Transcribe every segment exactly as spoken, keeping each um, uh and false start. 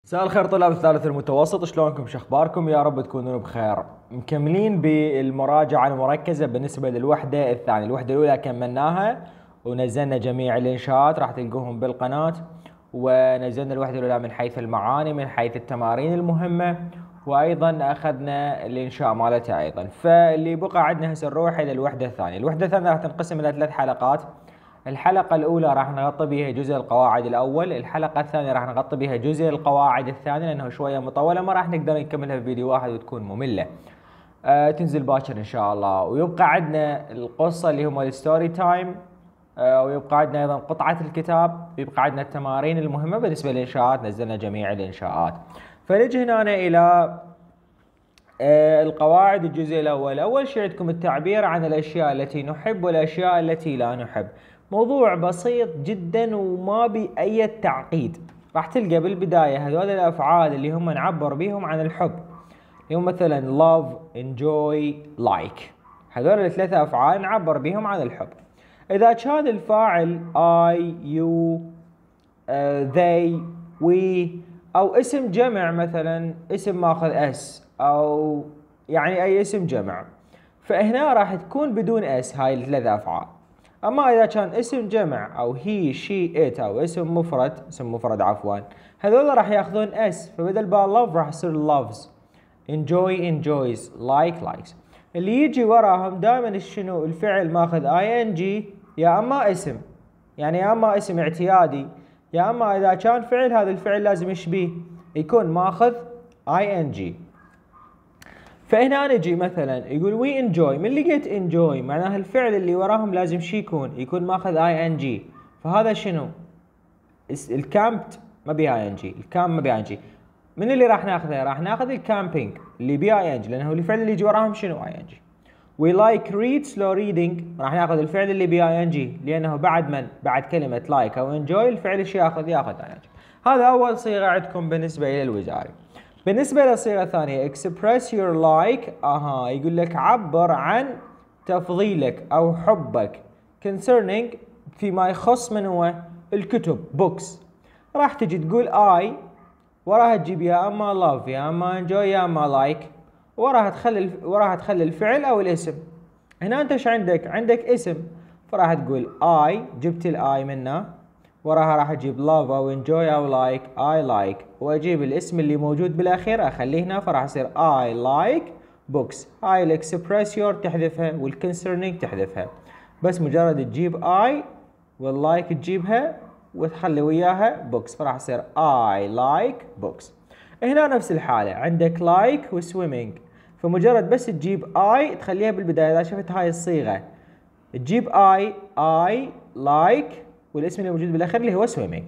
مساء الخير طلاب الثالث المتوسط، شلونكم؟ شخباركم؟ يا رب تكونون بخير. مكملين بالمراجعة المركزة بالنسبة للوحدة الثانية. الوحدة الأولى كملناها ونزلنا جميع الإنشاءات، راح تلقوهم بالقناة. ونزلنا الوحدة الأولى من حيث المعاني، من حيث التمارين المهمة، وأيضا أخذنا الإنشاء مالتها أيضا. فاللي بقى عندنا هسه نروح إلى الوحدة الثانية. الوحدة الثانية راح تنقسم إلى ثلاث حلقات. الحلقة الأولى راح نغطي بها جزء القواعد الأول، الحلقة الثانية راح نغطي بها جزء القواعد الثانية لأنه شوية مطولة، ما راح نقدر نكملها في فيديو واحد وتكون مملة. آه تنزل باكر إن شاء الله. ويبقى عندنا القصة اللي هم الستوري تايم، آه ويبقى عندنا أيضا قطعة الكتاب، ويبقى عندنا التمارين المهمة. بالنسبة للإنشاءات نزلنا جميع الإنشاءات. فنجي هنا إلى آه القواعد. الجزء الأول، أول شيء عندكم التعبير عن الأشياء التي نحب والأشياء التي لا نحب. موضوع بسيط جدا وما بي أي تعقيد. راح تلقى بالبداية هذول الأفعال اللي هم نعبر بيهم عن الحب، اللي هم مثلا love, enjoy, like. هذول الثلاثة أفعال نعبر بيهم عن الحب. إذا كان الفاعل I, you, uh, they, we، أو اسم جمع مثلا اسم ماخذ اس، أو يعني أي اسم جمع، فهنا راح تكون بدون اس هاي الثلاثة أفعال. اما اذا كان اسم جمع او هي شي ات او اسم مفرد اسم مفرد عفوا، هذول راح ياخذون اس، فبدل با love راح يصير loves، enjoy enjoys، like likes. اللي يجي وراهم دائما شنو؟ الفعل ماخذ اي ان جي، يا اما اسم، يعني يا اما اسم اعتيادي، يا اما اذا كان فعل هذا الفعل لازم يشبيه يكون ماخذ اي ان جي. فهنا نجي مثلا يقول وي انجوي. من لقيت انجوي معناها الفعل اللي وراهم لازم شي يكون يكون ماخذ اي ان جي، فهذا شنو؟ الكامبت ما بي اي ان جي، الكامب ما بي اي ان جي. من اللي راح ناخذه؟ راح ناخذ الكامبينج اللي بي اي ان جي، لانه الفعل اللي يجي وراهم شنو؟ اي ان جي. وي لايك ريد سلو ريدنج، راح ناخذ الفعل اللي بي اي ان جي، لانه بعد من بعد كلمه لايك او انجوي الفعل ايش ياخذ؟ ياخذ اي ان جي. هذا اول صيغه عندكم بالنسبه الى الوزاري. بالنسبة للصيغة الثانية express your like، اها يقول لك عبر عن تفضيلك او حبك concerning فيما يخص من هو الكتب books. راح تجي تقول I، وراها تجيب يا اما love يا اما enjoy يا اما like، وراها تخلي وراها تخلي الفعل او الاسم. هنا انت ايش عندك؟ عندك اسم، فراح تقول I، جبت الاي منه، وراها راح اجيب love او enjoy او like I like، واجيب الاسم اللي موجود بالاخير اخليه هنا، فراح يصير I like books. هاي الاكسبرس يور تحذفها والconcerning تحذفها، بس مجرد تجيب I واللايك تجيبها وتخلي وياها books، فراح يصير I like books. هنا نفس الحالة عندك like وswimming، فمجرد بس تجيب I تخليها بالبداية. اذا شفت هاي الصيغة تجيب I I like والاسم اللي موجود بالاخير اللي هو swimming.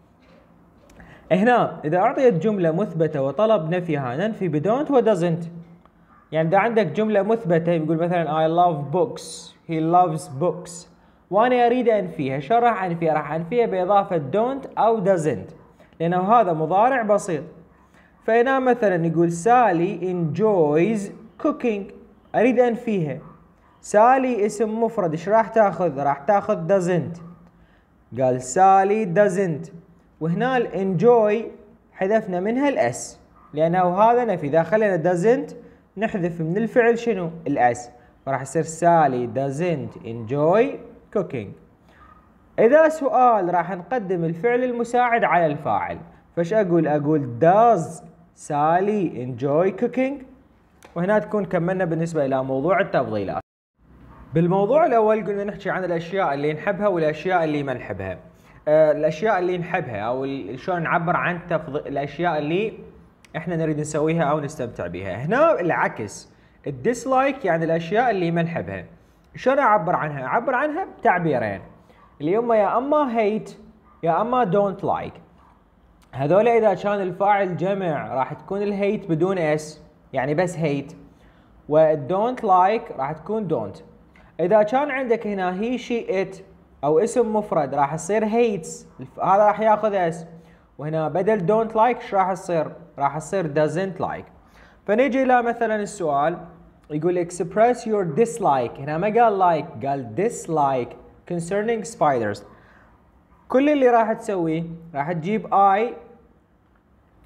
هنا اذا اعطيت جمله مثبته وطلب نفيها ننفي بدونت ودزنت. يعني اذا عندك جمله مثبته يقول مثلا I love books، he loves books، وانا اريد انفيها، شو راح انفيها؟ راح انفيها باضافه don't او doesn't، لانه هذا مضارع بسيط. فهنا مثلا يقول سالي enjoys cooking، اريد انفيها. سالي اسم مفرد، ايش راح تاخذ؟ راح تاخذ doesn't. قال سالي doesn't، وهنا الانجوي حذفنا منها الاس لانه هذا نفي. اذا خلينا doesn't نحذف من الفعل شنو؟ الاس، فراح يصير سالي doesn't enjoy cooking. اذا سؤال راح نقدم الفعل المساعد على الفاعل، فايش اقول؟ اقول does سالي enjoy cooking. وهنا تكون كملنا بالنسبه الى موضوع التفضيلات. بالموضوع الاول قلنا نحكي عن الاشياء اللي نحبها والاشياء اللي ما نحبها. آه الاشياء اللي نحبها او شلون نعبر عن تفض... الاشياء اللي احنا نريد نسويها او نستمتع بها. هنا العكس، الديسلايك يعني الاشياء اللي ما نحبها. شلون اعبر عنها؟ اعبر عنها بتعبيرين اللي هم يا اما hate يا اما don't like. هذول اذا كان الفاعل جمع راح تكون الهيت بدون اس، يعني بس hate، والدونت لايك راح تكون don't. اذا كان عندك هنا هي شي ات او اسم مفرد راح يصير hates، هذا راح ياخذ اس، وهنا بدل don't like ايش راح يصير؟ راح يصير doesn't like. فنيجي الى مثلا السؤال يقول express your dislike. هنا ما قال like، قال dislike concerning spiders. كل اللي راح تسويه راح تجيب I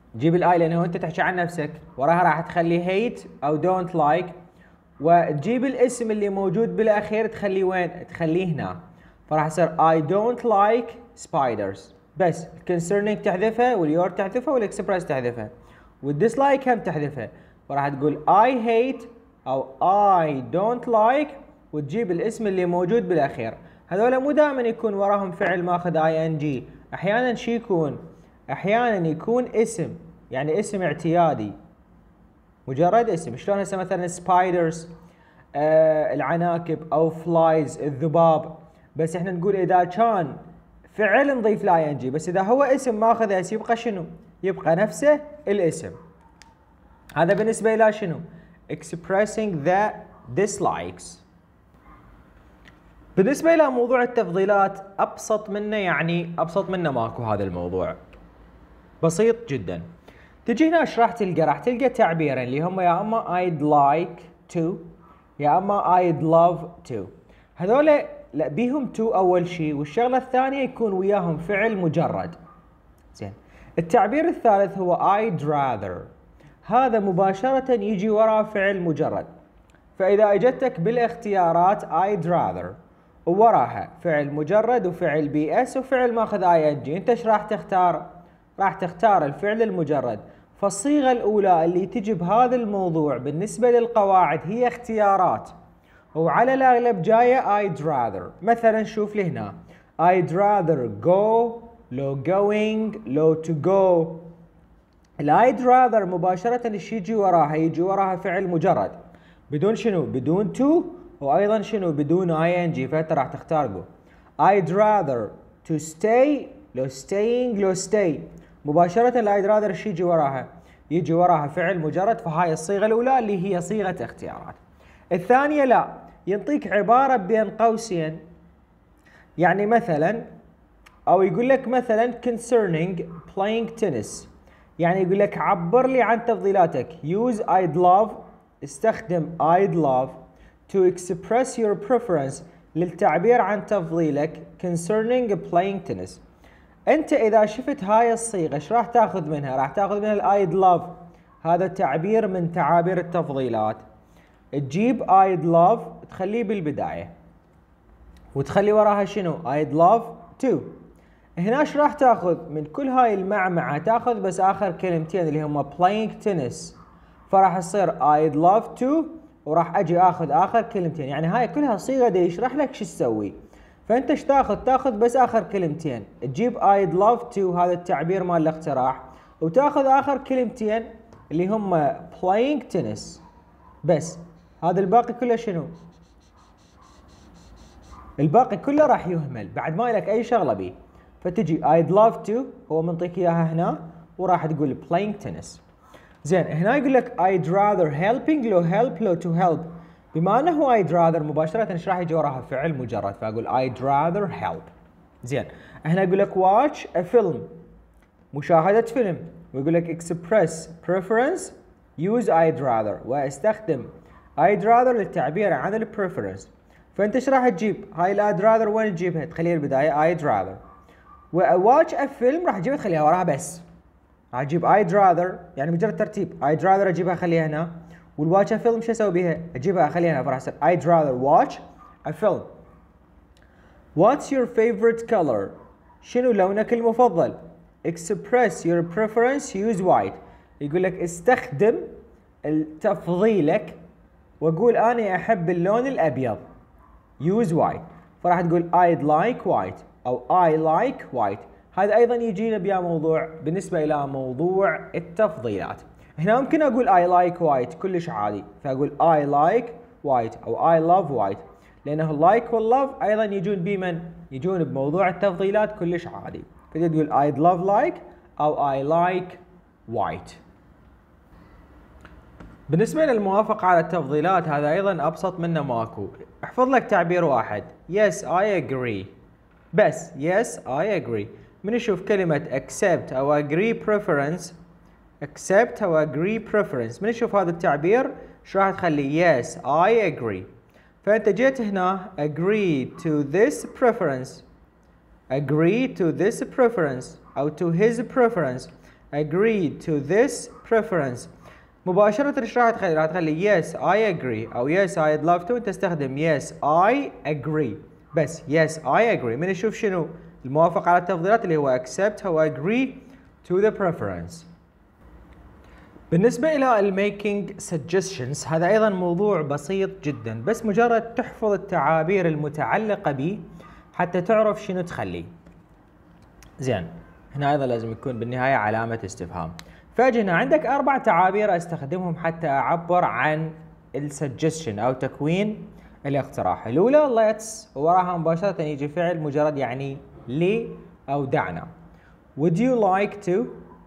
جيب الاي لانه انت تحكي عن نفسك، وراها راح تخلي hate او don't like، وتجيب الاسم اللي موجود بالاخير تخليه وين؟ تخليه هنا. فراح يصير I don't like spiders، بس concerning تحذفها، واليور تحذفها، والاكسبرس تحذفها، والديسلايك هم تحذفها. فراح تقول I hate او I don't like وتجيب الاسم اللي موجود بالاخير. هذول مو دائما يكون وراهم فعل ماخذ ing، احيانا شي يكون؟ احيانا يكون اسم، يعني اسم اعتيادي، مجرد اسم. شلون هسه مثلا سبايدرز آه العناكب، او فلايز الذباب، بس احنا نقول اذا كان فعل نضيف له اي ان جي، بس اذا هو اسم ماخذ اس يبقى شنو؟ يبقى نفسه الاسم. هذا بالنسبه الى شنو؟ expressing the dislikes. بالنسبه الى موضوع التفضيلات ابسط منه، يعني ابسط منه ماكو. هذا الموضوع بسيط جدا. تجي هنا ايش راح تلقى؟ راح تلقى تعبيرين اللي هم يا اما I'd like to يا اما I'd love to. هذول لا بيهم to اول شيء، والشغله الثانيه يكون وياهم فعل مجرد. زين. التعبير الثالث هو I'd rather، هذا مباشره يجي وراه فعل مجرد. فاذا اجتك بالاختيارات I'd rather ووراها فعل مجرد وفعل بي اس وفعل ماخذ اي ان جي، انت ايش راح تختار؟ راح تختار الفعل المجرد. فالصيغه الاولى اللي تجي بهذا الموضوع بالنسبه للقواعد هي اختيارات، وعلى الاغلب جايه I'd rather. مثلا شوف لي هنا I'd rather go لو going لو to go. ال I'd rather مباشره ايش يجي وراها؟ يجي وراها فعل مجرد بدون شنو؟ بدون to، وايضا شنو؟ بدون ing. فانت راح تختار go. I'd rather to stay لو staying لو stay. مباشرة ال I'd rather ايش يجي وراها؟ يجي وراها فعل مجرد. فهاي الصيغة الأولى اللي هي صيغة اختيارات. الثانية لا، ينطيك عبارة بين قوسين، يعني مثلا أو يقول لك مثلا concerning playing tennis، يعني يقول لك عبر لي عن تفضيلاتك. use I'd love، استخدم I'd love to express your preference للتعبير عن تفضيلك concerning playing tennis. انت اذا شفت هاي الصيغه ايش راح تاخذ منها؟ راح تاخذ منها الايد لاف، هذا تعبير من تعابير التفضيلات. تجيب ايد لاف تخليه بالبدايه وتخلي وراها شنو؟ ايد لاف تو. هنا ايش راح تاخذ من كل هاي المعمعه؟ تاخذ بس اخر كلمتين اللي هم playing tennis، فراح تصير I'd love to، وراح اجي اخذ اخر كلمتين. يعني هاي كلها صيغه دي يشرح لك شو تسوي. فانت ايش تاخذ؟ تاخذ بس اخر كلمتين، تجيب I'd love to هذا التعبير مال الاقتراح، وتاخذ اخر كلمتين اللي هم playing tennis بس. هذا الباقي كله شنو؟ الباقي كله راح يهمل، بعد ما لك اي شغله به. فتجي I'd love to هو منطيك اياها هنا، وراح تقول playing tennis. زين هنا يقول لك I'd rather helping لو help لو to help. بما انه I'd rather مباشرة ايش راح يجي وراها؟ فعل مجرد، فاقول I'd rather help. زين هنا يقول لك watch a film، مشاهدة فيلم، ويقول لك express preference use I'd rather، واستخدم I'd rather للتعبير عن ال preference. فانت ايش راح تجيب؟ هاي ال I'd rather وين تجيبها؟ تخليها البداية I'd rather. و watch a film راح تجيبها تخليها وراها بس. راح تجيب I'd rather يعني مجرد ترتيب. I'd rather اجيبها اخليها هنا، والواتش فيلم شو اسوي بيها؟ اجيبها اخليها هنا، فراح يصير I'd rather watch a film. What's your favorite color؟ شنو لونك المفضل؟ Express your preference use white. يقول لك استخدم تفضيلك وقول أنا أحب اللون الأبيض. use white. فراح تقول I'd like white أو I like white. هذا أيضا يجينا بيا موضوع بالنسبة إلى موضوع التفضيلات. هنا ممكن أقول I like white كلش عادي، فأقول I like white أو I love white، لأنه like والlove أيضا يجون بمن؟ يجون بموضوع التفضيلات كلش عادي. فتقول I'd love like أو I like white. بالنسبة للموافقة على التفضيلات هذا أيضا أبسط منه ماكو. احفظ لك تعبير واحد yes I agree بس. yes I agree. من نشوف كلمة accept أو agree preference، accept أو agree preference، من نشوف هذا التعبير شو راح تخلي؟ yes I agree. فأنت جيت هنا agree to this preference، agree to this preference أو to his preference. agree to this preference. مباشرة ايش راح تخلي؟ راح تخلي yes I agree أو yes I'd love to. تستخدم yes I agree بس yes I agree. من يشوف شنو الموافق على التفضيلات اللي هو accept أو agree to the preference. بالنسبة إلى ال making suggestions هذا أيضا موضوع بسيط جدا، بس مجرد تحفظ التعابير المتعلقة به حتى تعرف شنو تخلي. زين، هنا أيضا لازم يكون بالنهاية علامة استفهام. فأجي هنا عندك أربع تعابير أستخدمهم حتى أعبر عن ال suggestion أو تكوين الاقتراح. الأولى let's وراها مباشرة يجي فعل مجرد يعني لي أو دعنا. would you like to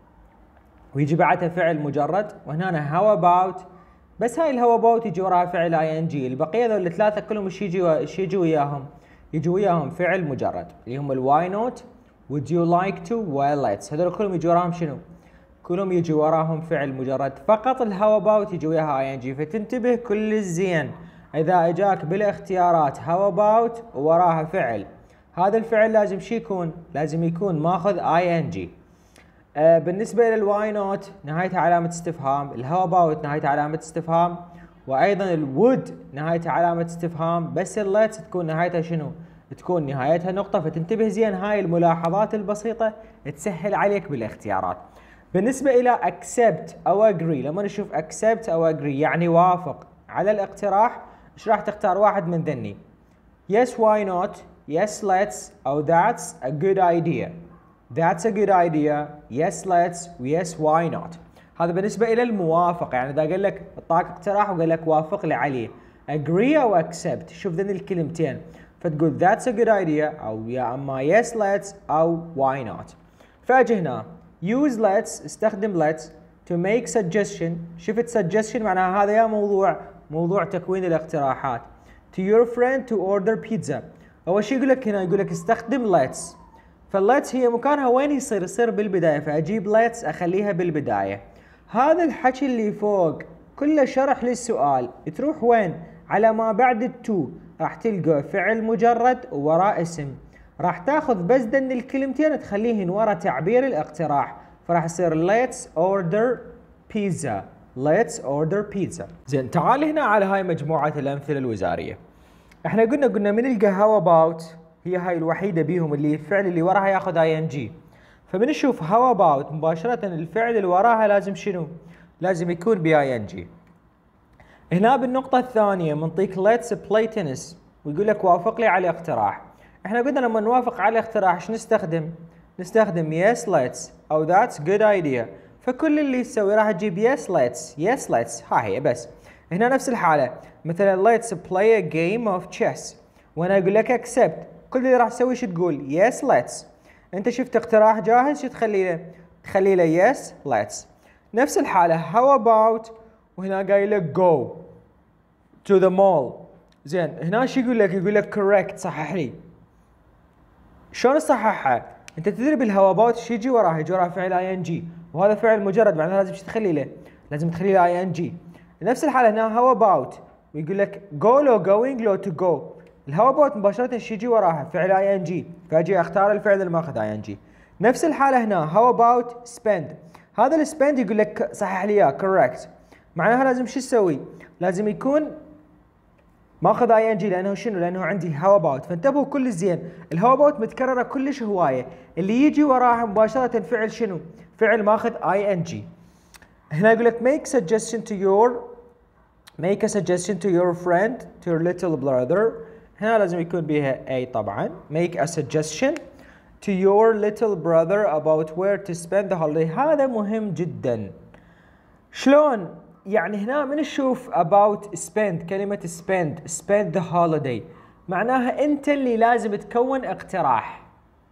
ويجي بعدها فعل مجرد، وهنا how about بس هاي الهاو about يجي وراها فعل ing. البقية ذول الثلاثة كلهم ايش يجي ايش يجي وياهم؟ يجي وياهم فعل مجرد اللي هم ال why not would you like to و let's. هذول كلهم يجي وراهم شنو؟ كلهم يجي وراهم فعل مجرد. فقط الهاو about يجي وياها ing. فتنتبه كل الزين إذا اجاك بالاختيارات how about وراها فعل، هذا الفعل لازم شو يكون؟ لازم يكون ماخذ ing. آه بالنسبة للواي نوت نهايتها علامة استفهام، الهاو اباوت نهايتها علامة استفهام، وأيضا الوود نهايتها علامة استفهام، بس الليتس تكون نهايتها شنو؟ تكون نهايتها نقطة. فتنتبه زين، هاي الملاحظات البسيطة تسهل عليك بالاختيارات. بالنسبة إلى accept أو agree، لما نشوف accept أو agree يعني وافق على الاقتراح، إيش راح تختار؟ واحد من ذني yes why not yes let's أو that's a good idea. That's a good idea. Yes let's yes why not. هذا بالنسبة إلى الموافقة، يعني إذا قال لك اعطاك اقتراح وقال لك وافق لي عليه agree أو accept، شوف ذني الكلمتين فتقول that's a good idea أو يا أما yes let's أو why not. فأجي هنا use let's استخدم let's to make suggestion. شفت suggestion معناها هذا يا موضوع موضوع تكوين الاقتراحات. To your friend to order pizza. أول شيء يقول لك هنا يقول لك استخدم let's. فالليتس هي مكانها وين يصير؟ يصير بالبداية، فأجيب ليتس أخليها بالبداية. هذا الحكي اللي فوق كله شرح للسؤال، تروح وين؟ على ما بعد التو راح تلقى فعل مجرد ووراء اسم، راح تاخذ بس دن الكلمتين تخليهن ورا تعبير الاقتراح، فراح يصير let's order pizza. let's order pizza. زين، تعال هنا على هاي مجموعة الأمثلة الوزارية. احنا قلنا قلنا من نلقى how about هي هاي الوحيدة بيهم اللي الفعل اللي وراها ياخذ ing. فبنشوف how about مباشرة الفعل اللي وراها لازم شنو؟ لازم يكون ب ing. هنا بالنقطة الثانية منطيك let's play tennis ويقول لك وافق لي على اقتراح. احنا قلنا لما نوافق على اقتراح ايش نستخدم؟ نستخدم yes let's أو that's good idea. فكل اللي تسوي راح تجيب yes let's yes let's ها هي بس. هنا نفس الحالة، مثلا let's play a game of chess وانا اقول لك accept، كل اللي راح تسوي شو تقول؟ yes let's. انت شفت اقتراح جاهز شو تخلي له؟ تخلي له yes let's. نفس الحالة how about وهنا قايل لك go to the mall. زين، هنا شو يقول لك؟ يقول لك correct صحح لي. شلون تصححها؟ انت تدري بالهاو about شو يجي وراها؟ يجي وراها فعل ing، وهذا فعل مجرد معناها لازم شو تخلي له؟ لازم تخلي له ing. نفس الحالة هنا how about ويقول لك go لو going لو to go. الهاو اباوت مباشرة ايش يجي وراها؟ فعل اي ان جي، فاجي اختار الفعل اللي ماخذ اي ان جي. نفس الحالة هنا هاو اباوت سبند، هذا السبند يقول لك صحح لي اياه كوركت، معناها لازم شو تسوي؟ لازم يكون ماخذ اي ان جي لانه شنو؟ لانه عندي هاو اباوت. فانتبهوا كل زين، الهاو اباوت متكررة كلش هواية، اللي يجي وراها مباشرة فعل شنو؟ فعل ماخذ اي ان جي. هنا يقول لك make suggestion to your make a suggestion to your friend to your little brother. هنا لازم يكون بها A طبعا. make a suggestion to your little brother about where to spend the holiday. هذا مهم جدا. شلون؟ يعني هنا من نشوف about spend، كلمة spend spend the holiday معناها انت اللي لازم تكون اقتراح.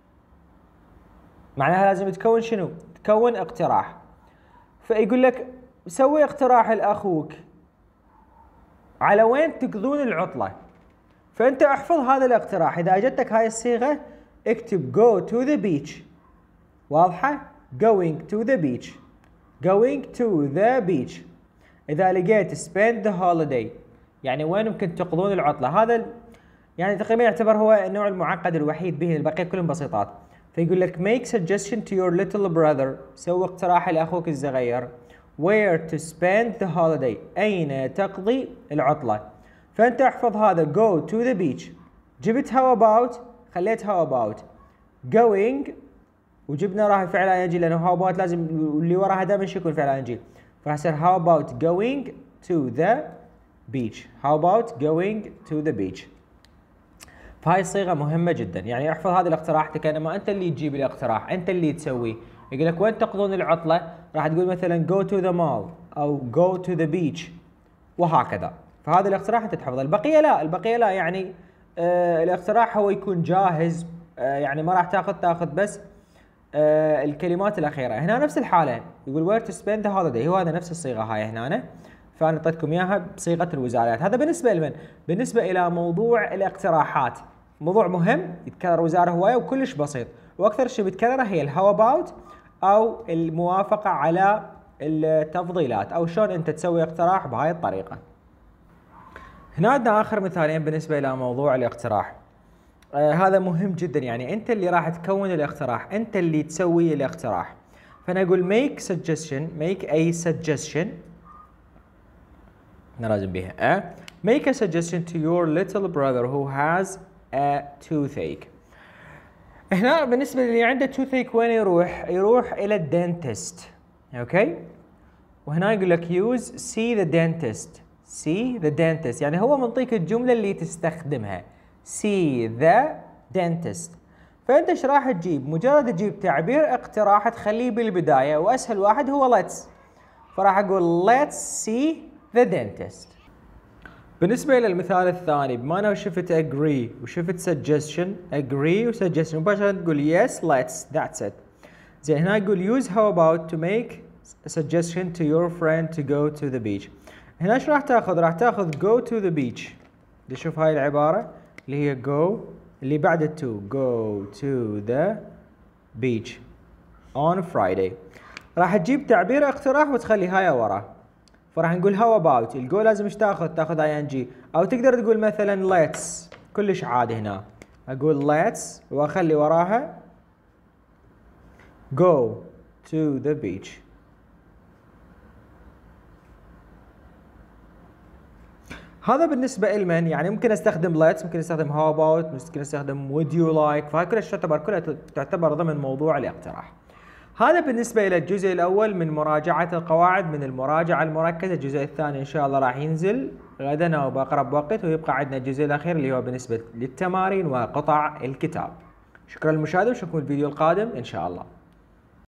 معناها لازم تكون شنو؟ تكون اقتراح. فيقول لك سوي اقتراح لاخوك على وين تقضون العطلة. فانت احفظ هذا الاقتراح، اذا اجتك هاي الصيغة اكتب go to the beach. واضحة؟ going to the beach going to the beach. اذا لقيت spend the holiday يعني وين ممكن تقضون العطلة، هذا يعني تقريبا يعتبر هو النوع المعقد الوحيد به، البقية كلهم بسيطات. فيقول لك make suggestion to your little brother، سوي اقتراح لأخوك الصغير where to spend the holiday، أين تقضي العطلة. فأنت احفظ هذا go to the beach، جبت how about، خليت how about going، وجبنا راح الفعل ing لأنه how about لازم اللي وراها دائما يكون فعل ing، فراح يصير how about going to the beach. how about going to the beach. فهاي الصيغة مهمة جدا، يعني احفظ هذه الاقتراح كأنما أنت اللي تجيب الاقتراح، أنت اللي تسويه. يقول لك وين تقضون العطلة؟ راح تقول مثلا go to the mall أو go to the beach وهكذا. فهذا الاقتراح أنت تحفظه. البقية لا، البقية لا يعني آه الاقتراح هو يكون جاهز، آه يعني ما راح تاخذ تاخذ بس آه الكلمات الأخيرة. هنا نفس الحالة يقول where to spend the holiday، هو هذا نفس الصيغة هاي هنا، فأنا أعطيتكم إياها بصيغة الوزارات. هذا بالنسبة لمن؟ بالنسبة إلى موضوع الاقتراحات، موضوع مهم يتكرر وزارة هواية وكلش بسيط، وأكثر شيء بيتكرر هي الهاو أباوت أو الموافقة على التفضيلات، أو شلون أنت تسوي اقتراح بهاي الطريقة. هنا عندنا آخر مثالين بالنسبة إلى موضوع الاقتراح. آه هذا مهم جدا، يعني أنت اللي راح تكون الاقتراح، أنت اللي تسوي الاقتراح. فأنا أقول make suggestion، make a suggestion، لازم بيها أ make a suggestion to your little brother who has a toothache. هنا بالنسبة للي عنده toothache وين يروح؟ يروح إلى الدنتست، أوكي؟ وهنا يقول لك use see the dentist، see the dentist يعني هو منطيك الجملة اللي تستخدمها see the dentist. فأنت ايش راح تجيب؟ مجرد تجيب تعبير اقتراح تخليه بالبداية، وأسهل واحد هو let's، فراح أقول let's see the dentist. بالنسبة إلى المثال الثاني، بما أنه شفت agree وشفت suggestion، agree و suggestion مباشرة تقول yes let's that's it. زين هنا يقول use how about to make a suggestion to your friend to go to the beach. هنا ايش راح تاخذ؟ راح تاخذ go to the beach. شوف هاي العبارة اللي هي go اللي بعد to go to the beach on Friday. راح تجيب تعبير اقتراح وتخلي هاي وراه. فراح نقول how about، الجو لازم ايش تاخذ؟ تاخذ ing، او تقدر تقول مثلا let's، كلش عادي. هنا اقول let's واخلي وراها go to the beach. هذا بالنسبة لمن؟ يعني ممكن استخدم let's، ممكن استخدم how about، ممكن استخدم would you like، فهاي كلها تعتبر كلها تعتبر ضمن موضوع الاقتراح. هذا بالنسبة إلى الجزء الأول من مراجعة القواعد من المراجعة المركزة. الجزء الثاني إن شاء الله راح ينزل غدا أو بأقرب وقت، ويبقى عندنا الجزء الأخير اللي هو بالنسبة للتمارين وقطع الكتاب. شكرا للمشاهدة، وشوفكم الفيديو القادم إن شاء الله.